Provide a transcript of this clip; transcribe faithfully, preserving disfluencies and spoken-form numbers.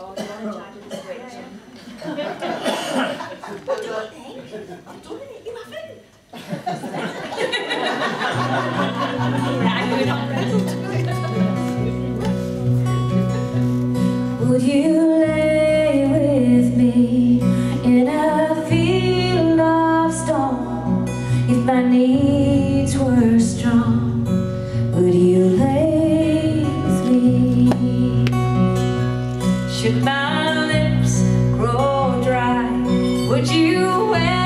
Oh, you're in charge of the switch. What do you think? I'm doing it, you haven't. Right, we're not ready. Would you lay with me in a field of storm? If my needs were strong, would you lay with me? Should my lips grow dry, would you wear